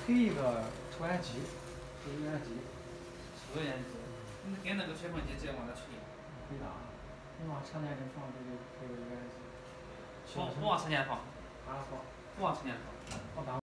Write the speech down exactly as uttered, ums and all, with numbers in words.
推一个抽烟机，抽油烟机。 抽油烟机，你跟那个吹风机直接往那吹。 可以的啊，你往车间里放这个这个油烟机。 不不往车间放。 啊放。 不往车间放。 放单